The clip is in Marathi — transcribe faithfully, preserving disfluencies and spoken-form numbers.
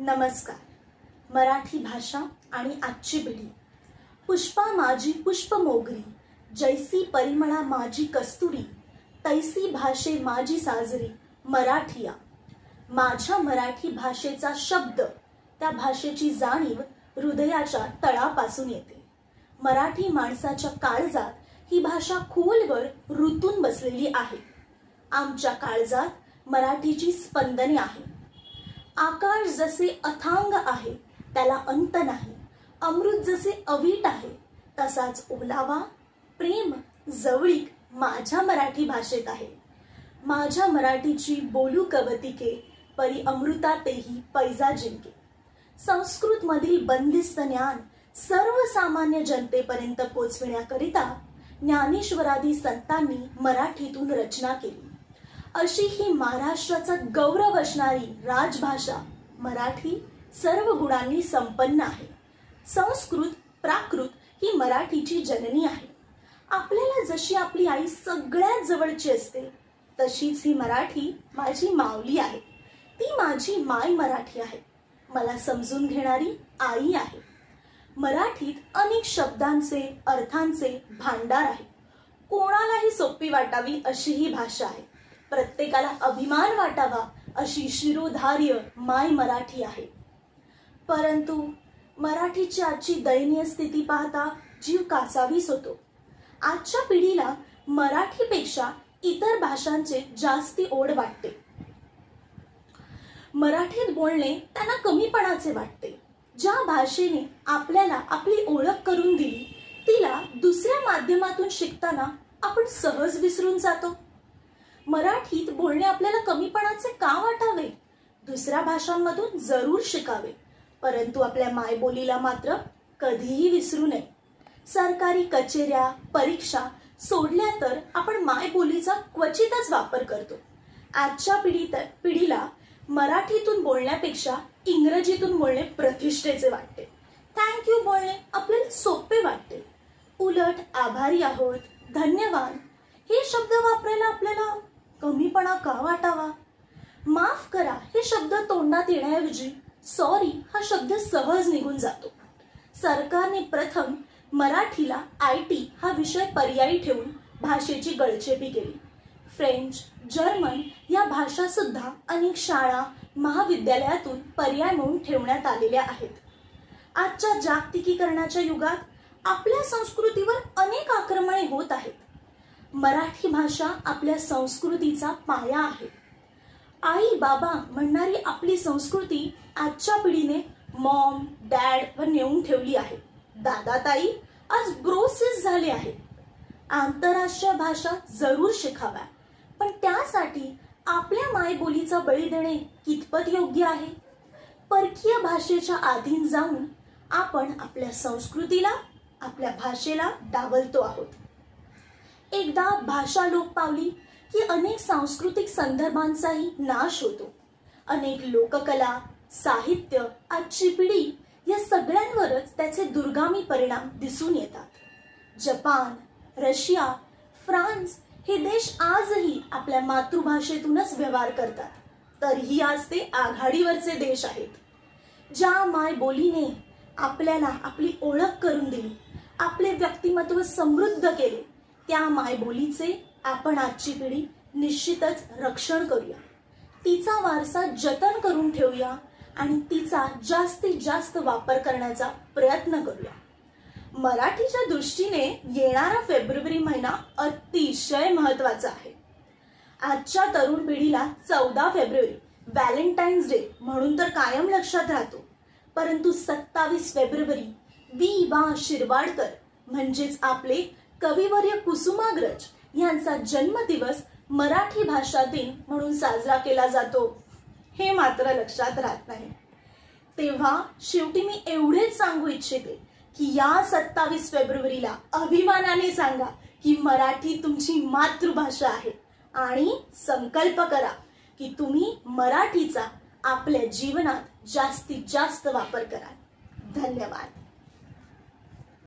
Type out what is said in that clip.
नमस्कार. मराठी भाषा आणि आजची पिढी. पुष्पा माझी पुष्प मोगरी, जैसी परिमळा माझी कस्तुरी, तैसी भाषे माझी साजरी मराठिया. माझ्या मराठी भाषेचा शब्द, त्या भाषेची जाणीव हृदयाच्या तळापासून येते. मराठी माणसाच्या काळजात ही भाषा खोलवर रुतून बसलेली आहे. आमच्या काळजात मराठीची स्पंदने आहे. आकाश जसे अथांग आहे त्याला अंत नाही, अमृत जसे अवीट आहे तसाच ओलावा, प्रेम, जवळीक माझ्या मराठी भाषेत आहे. माझ्या मराठीची बोलू कवतिके, परी अमृतातेही पैजा जिंके. संस्कृत मधील बंदिस्त ज्ञान सर्वसामान्य जनतेपर्यंत पोचविण्याकरिता ज्ञानेश्वरादी संतांनी मराठीतून रचना केली. अशी ही महाराष्ट्राचा गौरव असणारी राजभाषा मराठी सर्व गुणांनी संपन्न आहे. संस्कृत, प्राकृत ही मराठीची जननी आहे. आपल्याला जशी आपली आई सगळ्यात जवळची असते, तशीच ही मराठी माझी माऊली आहे. ती माझी माय मराठी आहे. मला समजून घेणारी आई आहे. मराठीत अनेक शब्दांचे, अर्थांचे भांडार आहे. कोणालाही सोपी वाटावी अशी ही भाषा आहे. प्रत्येकाला अभिमान वाटावा अशी शिरोधार्य माय मराठी आहे. परंतु मराठीची आजची दयनीय स्थिती पाहता जीव कासावीस होतो. आजच्या पिढीला मराठीपेक्षा इतर भाषांचे जास्ती ओढ वाटते. मराठीत बोलणे त्यांना कमीपणाचे वाटते. ज्या भाषेने आपल्याला आपली ओळख करून दिली, तिला दुसऱ्या माध्यमातून शिकताना आपण सहज विसरून जातो. मराठीत बोलणे आपल्याला कमीपणाचे का वाटावे? दुसऱ्या भाषांमधून जरूर शिकावे, परंतु आपल्या मायबोलीला मात्र कधीही विसरू नये. सरकारी कचेऱ्या, परीक्षा सोडल्या तर आपण मायबोलीचा क्वचितच वापर करतो. आजच्या पिढीत पिढीला मराठीतून बोलण्यापेक्षा इंग्रजीतून बोलणे प्रतिष्ठेचे वाटते. थँक्यू बोलणे आपल्याला सोपे वाटते. उलट आभारी आहोत, धन्यवाद हे शब्द वापरायला आपल्याला कमीपणा का वाटावा? माफ करा हे शब्द तोंडात येण्याऐवजी सॉरी हा शब्द सहज निघून जातो. सरकारने प्रथम मराठीला आय टी हा विषय पर्यायी ठेवून भाषेची गळचेपी केली. फ्रेंच, जर्मन या भाषा सुद्धा अनेक शाळा, महाविद्यालयातून पर्याय म्हणून ठेवण्यात आलेल्या आहेत. आजच्या जागतिकीकरणाच्या युगात आपल्या संस्कृतीवर अनेक आक्रमणे होत आहेत. मराठी भाषा आपल्या संस्कृतीचा पाया आहे. आई बाबा म्हणणारी आपली संस्कृती आजच्या पिढीने मॉम, डॅड वर नेऊन ठेवली आहे. दादा ताई आज ब्रोसिस झाले आहेत. आंतरराष्ट्रीय भाषा जरूर शिकाव्या, पण त्यासाठी आपल्या मायबोलीचा बळी देणे कितपत योग्य आहे? परकीय भाषेच्या अधीन जाऊन आपण आपल्या संस्कृतीला, आपल्या भाषेला डावलतो आहोत. एकदा भाषा लोप पावली की अनेक सांस्कृतिक संदर्भांचाही नाश होतो. अनेक लोककला, साहित्य, आजची पिढी या सगळ्यांवरच त्याचे दुर्गामी परिणाम दिसून येतात. जपान, रशिया, फ्रान्स हे देश आजही आपल्या मातृभाषेतूनच व्यवहार करतात. तरीही आज ते आघाडीवरचे देश आहेत. ज्या मायबोलीने आपल्याला आपली ओळख करून दिली, आपले व्यक्तिमत्व समृद्ध केले, त्या मायबोलीचे आपण आजची पिढी निश्चितच रक्षण करूया. तिचा वारसा जतन करून ठेवूया आणि तिचा जास्तीत जास्त वापर करण्याचा प्रयत्न करूया. मराठीच्या दृष्टीने येणारा फेब्रुवारी महिना अतिशय महत्वाचा आहे. आजच्या तरुण पिढीला चौदा फेब्रुवारी व्हॅलेंटाईन्स डे म्हणून तर कायम लक्षात राहतो, परंतु सत्तावीस फेब्रुवारी वि वा शिरवाडकर म्हणजेच आपले कविवर्य कुसुमाग्रज यांचा जन्मदिवस मराठी भाषा दिन म्हणून साजरा केला जातो, हे मात्र लक्षात राहत नाही. तेव्हा शेवटी मी एवढेच सांगू इच्छिते की या सत्तावीस फेब्रुवारीला अभिमानाने सांगा की मराठी तुमची मातृभाषा आहे आणि संकल्प करा की तुम्ही मराठीचा आपल्या जीवनात जास्तीत जास्त वापर करा. धन्यवाद.